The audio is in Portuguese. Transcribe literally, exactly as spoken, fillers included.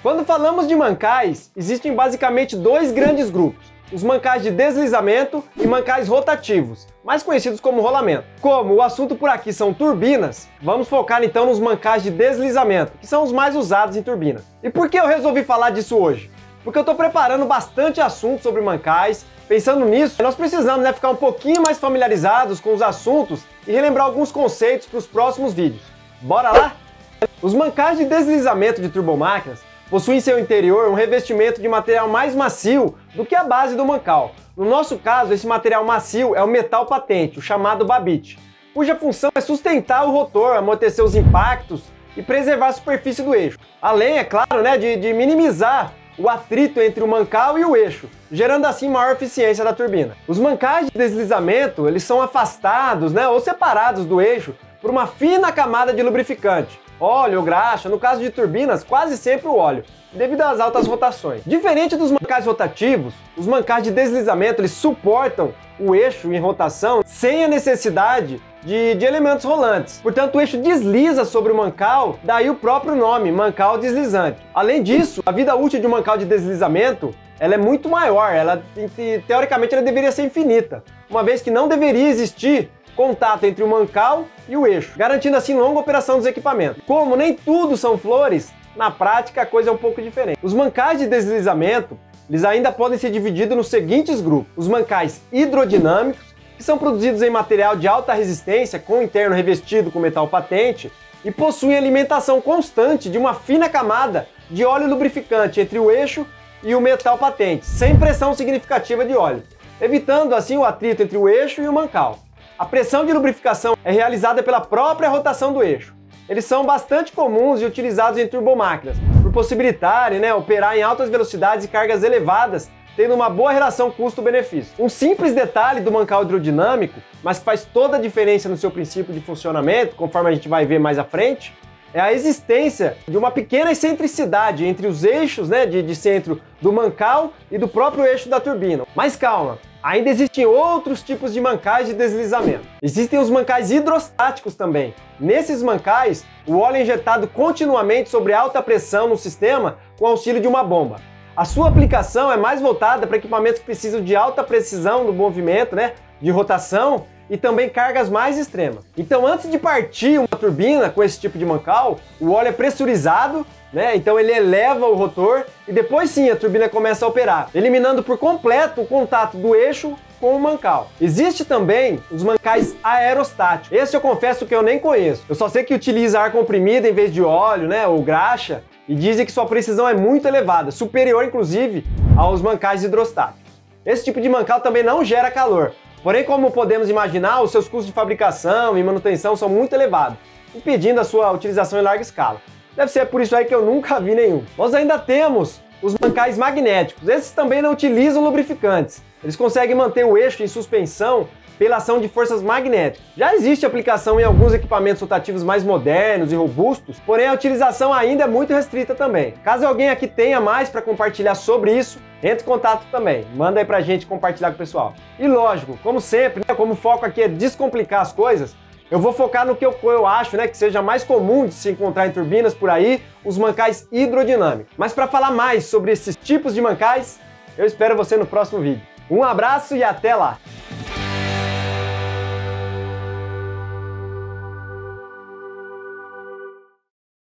Quando falamos de mancais, existem basicamente dois grandes grupos: os mancais de deslizamento e mancais rotativos, mais conhecidos como rolamento. Como o assunto por aqui são turbinas, vamos focar então nos mancais de deslizamento, que são os mais usados em turbina. E por que eu resolvi falar disso hoje? Porque eu estou preparando bastante assunto sobre mancais. Pensando nisso, nós precisamos né, ficar um pouquinho mais familiarizados com os assuntos e relembrar alguns conceitos para os próximos vídeos. Bora lá? Os mancais de deslizamento de turbomáquinas possuem em seu interior um revestimento de material mais macio do que a base do mancal. No nosso caso, esse material macio é o metal patente, o chamado babite, cuja função é sustentar o rotor, amortecer os impactos e preservar a superfície do eixo. Além, é claro, né, de, de minimizar o atrito entre o mancal e o eixo, gerando assim maior eficiência da turbina. Os mancais de deslizamento, eles são afastados, né, ou separados do eixo por uma fina camada de lubrificante, óleo ou graxa, no caso de turbinas, quase sempre o óleo, devido às altas rotações. Diferente dos mancais rotativos, os mancais de deslizamento, eles suportam o eixo em rotação sem a necessidade de, de elementos rolantes. Portanto, o eixo desliza sobre o mancal, daí o próprio nome, mancal deslizante. Além disso, a vida útil de um mancal de deslizamento ela é muito maior, ela, teoricamente ela deveria ser infinita, uma vez que não deveria existir contato entre o mancal e o eixo, garantindo assim longa operação dos equipamentos. Como nem tudo são flores, na prática a coisa é um pouco diferente. Os mancais de deslizamento, eles ainda podem ser divididos nos seguintes grupos: os mancais hidrodinâmicos, que são produzidos em material de alta resistência, com interno revestido com metal patente, e possuem alimentação constante de uma fina camada de óleo lubrificante entre o eixo e o metal patente, sem pressão significativa de óleo, evitando assim o atrito entre o eixo e o mancal. A pressão de lubrificação é realizada pela própria rotação do eixo. Eles são bastante comuns e utilizados em turbomáquinas, por possibilitarem né, operar em altas velocidades e cargas elevadas, tendo uma boa relação custo-benefício. Um simples detalhe do mancal hidrodinâmico, mas que faz toda a diferença no seu princípio de funcionamento, conforme a gente vai ver mais à frente, é a existência de uma pequena excentricidade entre os eixos né, de, de centro do mancal e do próprio eixo da turbina. Mas calma! Ainda existem outros tipos de mancais de deslizamento. Existem os mancais hidrostáticos também. Nesses mancais, o óleo é injetado continuamente sobre alta pressão no sistema com auxílio de uma bomba. A sua aplicação é mais voltada para equipamentos que precisam de alta precisão no movimento, né, de rotação e também cargas mais extremas. Então, antes de partir uma turbina com esse tipo de mancal, o óleo é pressurizado, né? Então ele eleva o rotor e depois sim a turbina começa a operar, eliminando por completo o contato do eixo com o mancal. Existe também os mancais aerostáticos. Esse eu confesso que eu nem conheço. Eu só sei que utiliza ar comprimido em vez de óleo, né, ou graxa, e dizem que sua precisão é muito elevada, superior inclusive aos mancais hidrostáticos. Esse tipo de mancal também não gera calor. Porém, como podemos imaginar, os seus custos de fabricação e manutenção são muito elevados, impedindo a sua utilização em larga escala. Deve ser por isso aí que eu nunca vi nenhum. Nós ainda temos os mancais magnéticos. Esses também não utilizam lubrificantes. Eles conseguem manter o eixo em suspensão pela ação de forças magnéticas. Já existe aplicação em alguns equipamentos rotativos mais modernos e robustos, porém a utilização ainda é muito restrita também. Caso alguém aqui tenha mais para compartilhar sobre isso, entre em contato também. Manda aí pra gente compartilhar com o pessoal. E lógico, como sempre, né, como o foco aqui é descomplicar as coisas, eu vou focar no que eu, eu acho né, que seja mais comum de se encontrar em turbinas por aí, os mancais hidrodinâmicos. Mas para falar mais sobre esses tipos de mancais, eu espero você no próximo vídeo. Um abraço e até lá!